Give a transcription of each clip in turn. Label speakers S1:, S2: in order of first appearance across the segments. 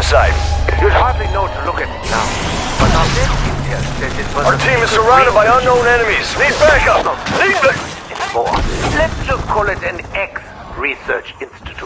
S1: site.
S2: You'd hardly know to look at it now. But our dead intel says it was...
S1: Our team is surrounded by unknown enemies. Need backup! Need
S2: It's more. Let's just call it an X-Research Institute.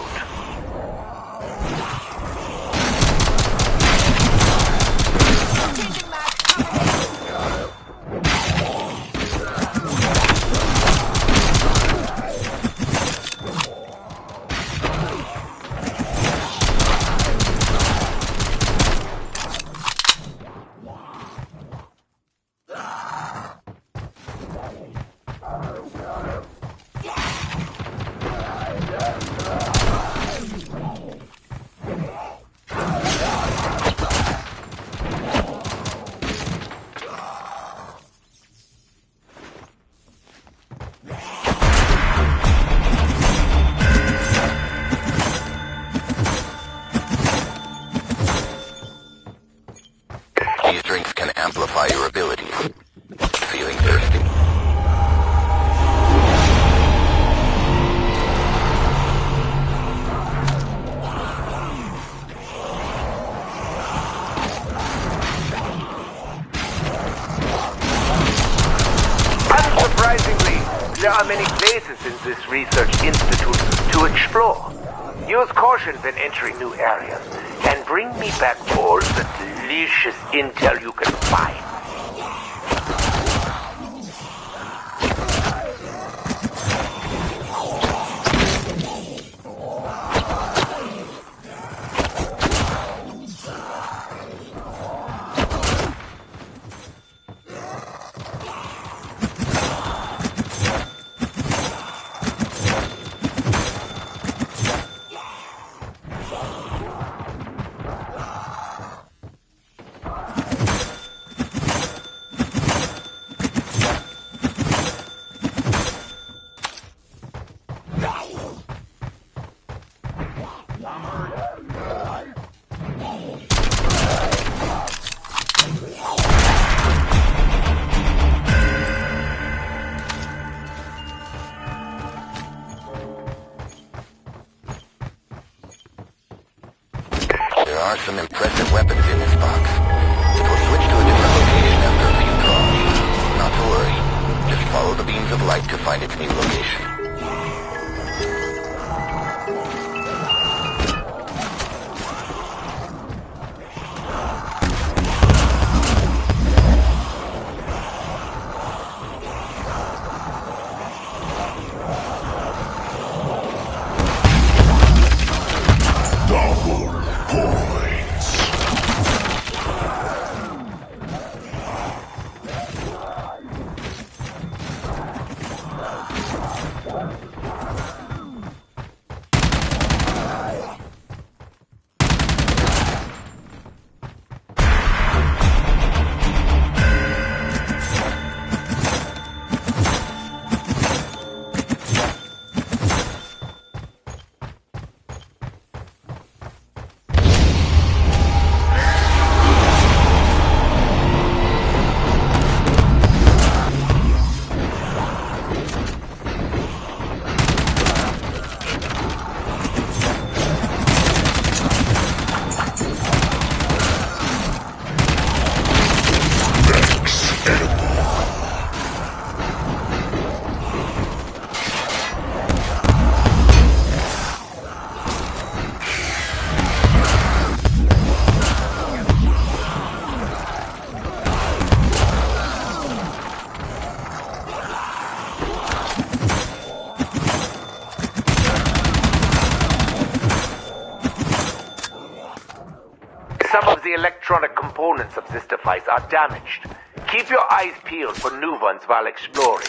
S3: These drinks can amplify your abilities. Feeling thirsty?
S2: Unsurprisingly, there are many places in this research institute to explore. Use caution when entering new areas, and bring me back all the delicious intel you can find.
S3: There are some impressive weapons in this box. It will switch to a different location after a few draws. Not to worry. Just follow the beams of light to find its new location. Some of the electronic components of this device are damaged. Keep your eyes peeled for new ones while exploring.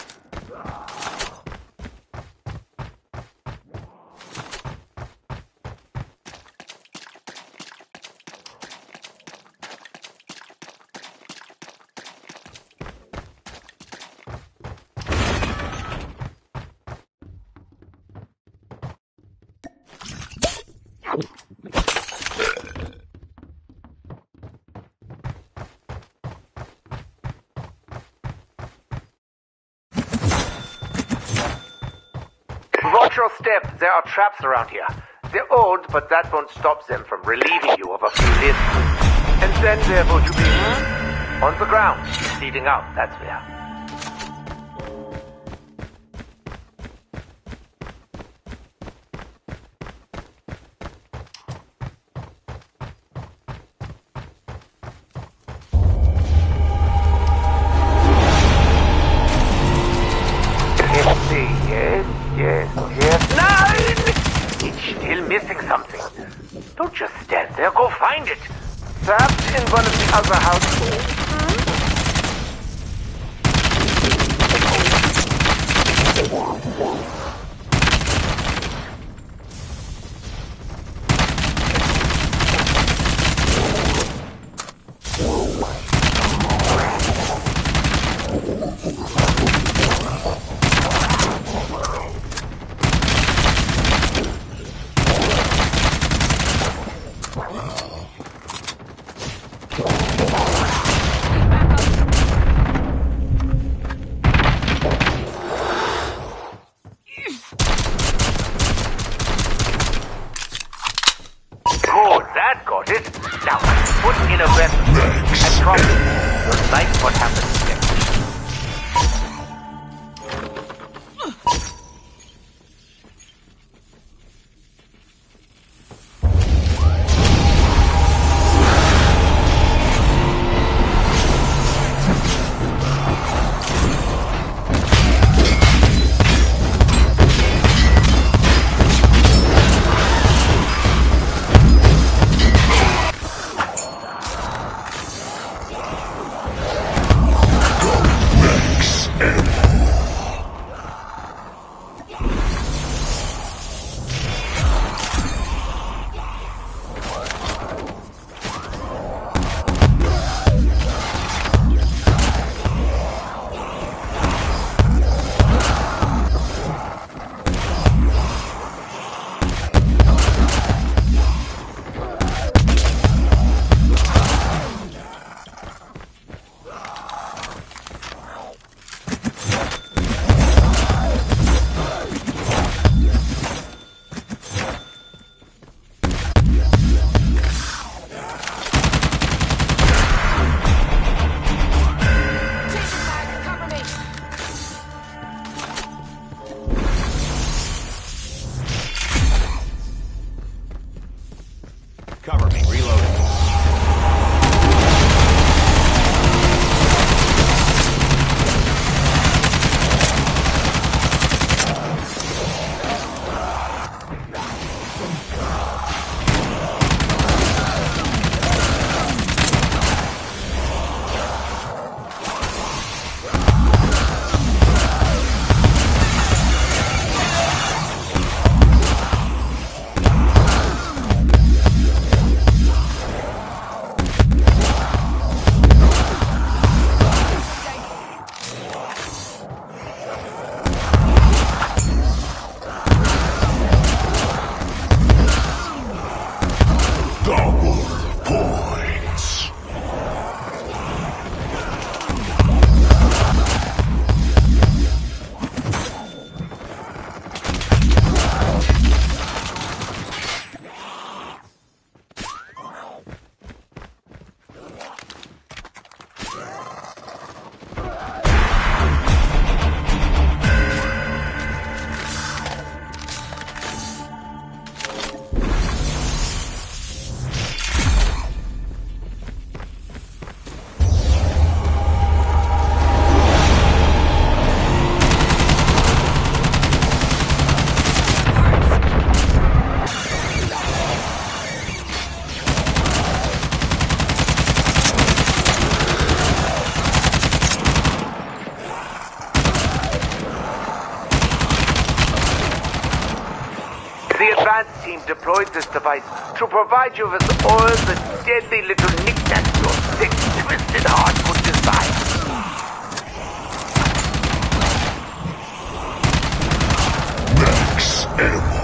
S3: Watch your step. There are traps around here.
S2: They're old, but that won't stop them from relieving you of a few limbs. And then where would you be? On the ground, bleeding out, that's where. Yes. Nine! It's still missing something. Don't just stand there, go find it. Perhaps in one of the other houses. Oh, that got it. Now, put in a weapon. I promise you'll like what happens next.
S4: Cover me, reloading.
S2: The advanced team deployed this device to provide you with all the deadly little knickknacks your sick, twisted heart could desire.
S4: Max ammo.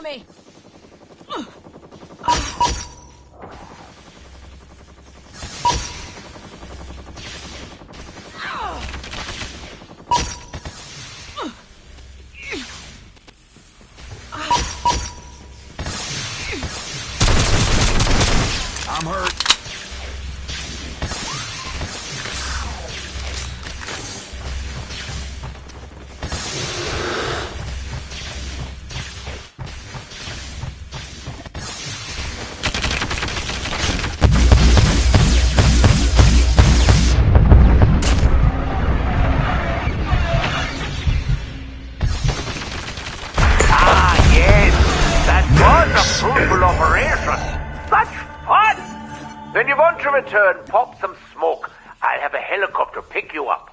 S5: me!
S4: I'm hurt.
S2: Fruitful operation. Such fun! When you want to return, pop some smoke. I'll have a helicopter pick you up.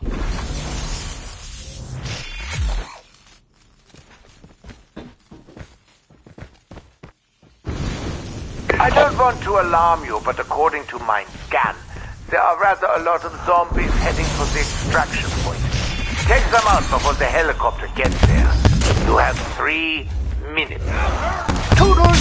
S2: I don't want to alarm you, but according to my scan, there are rather a lot of zombies heading for the extraction point. Take them out before the helicopter gets there. You have 3 minutes. Toodles!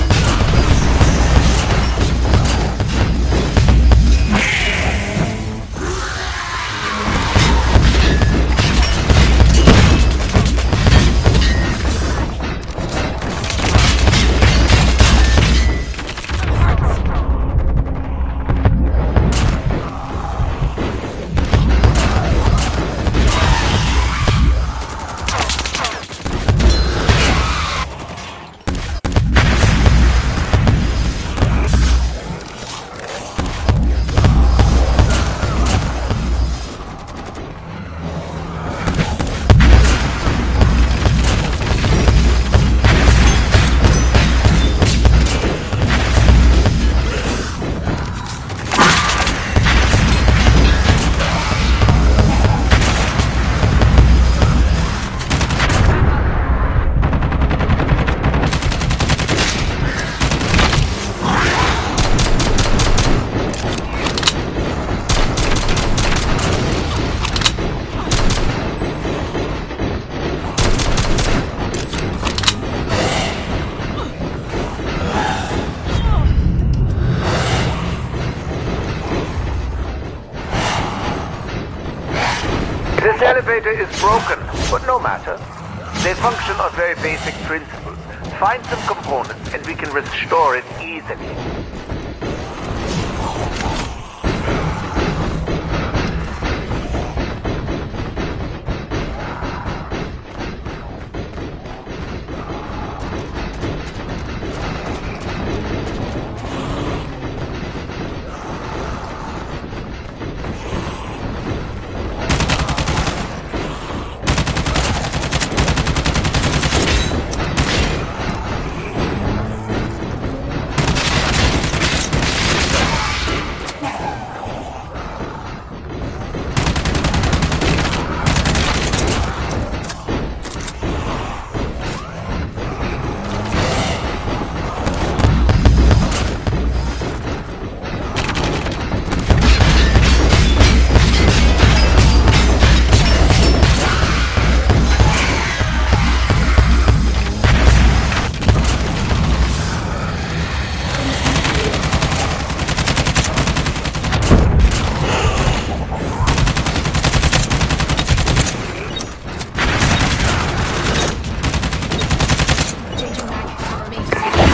S2: This elevator is broken, but no matter. They function on very basic principles. Find some components and we can restore it easily.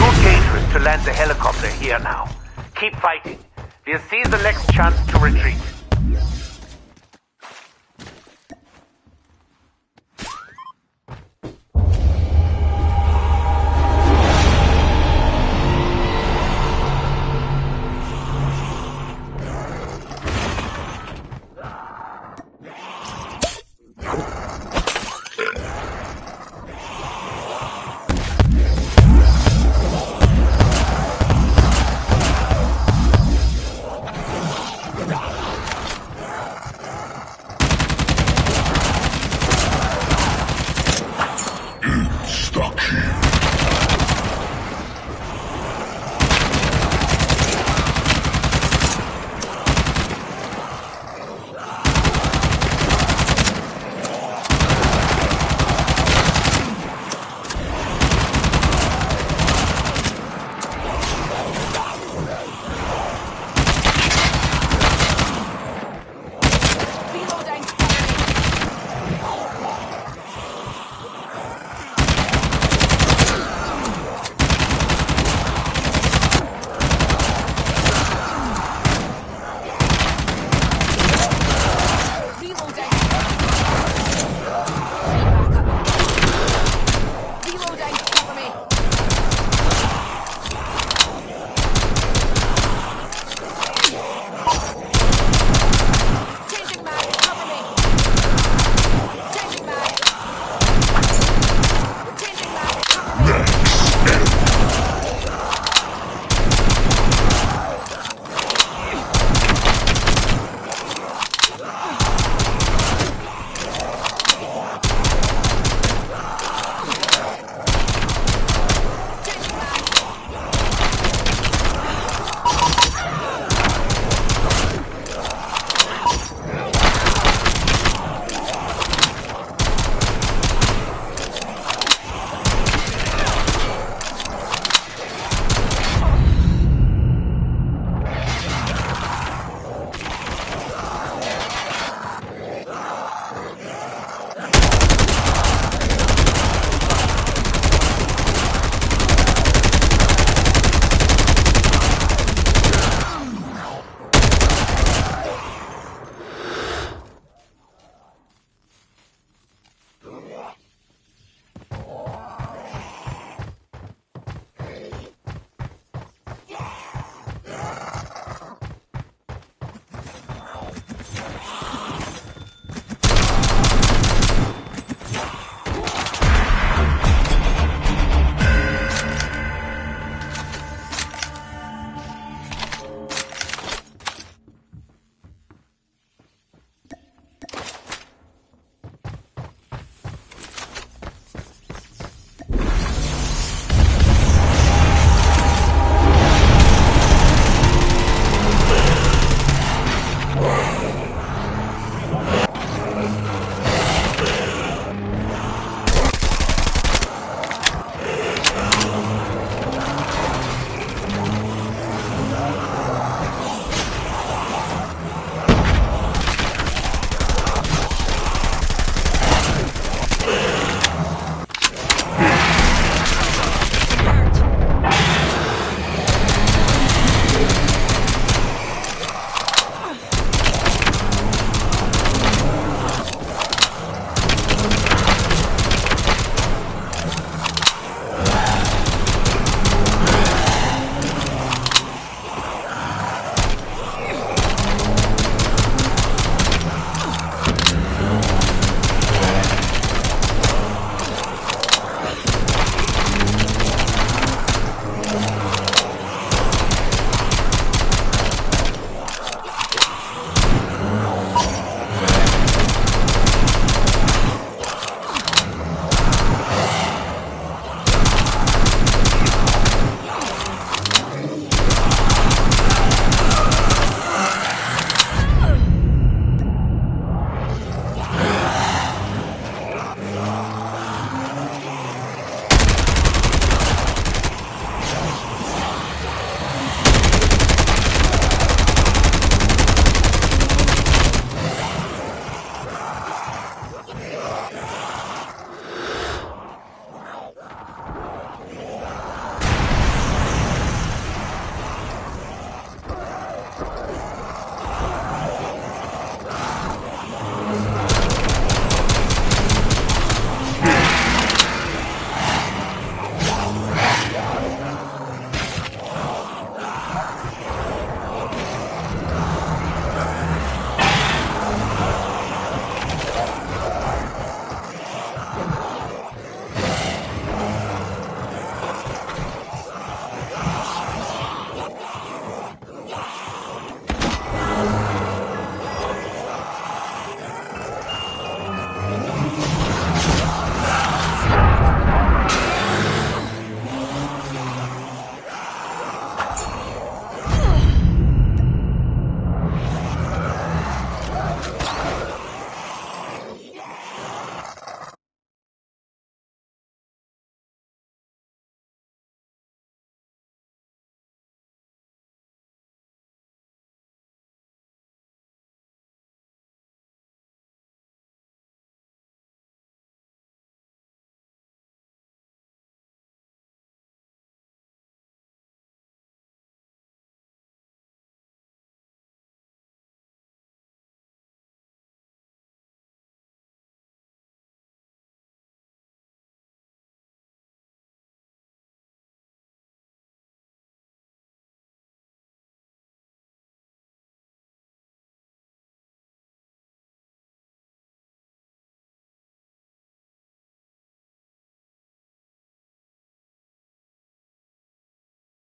S2: Land the helicopter here now. Keep fighting. We'll seize the next chance to retreat.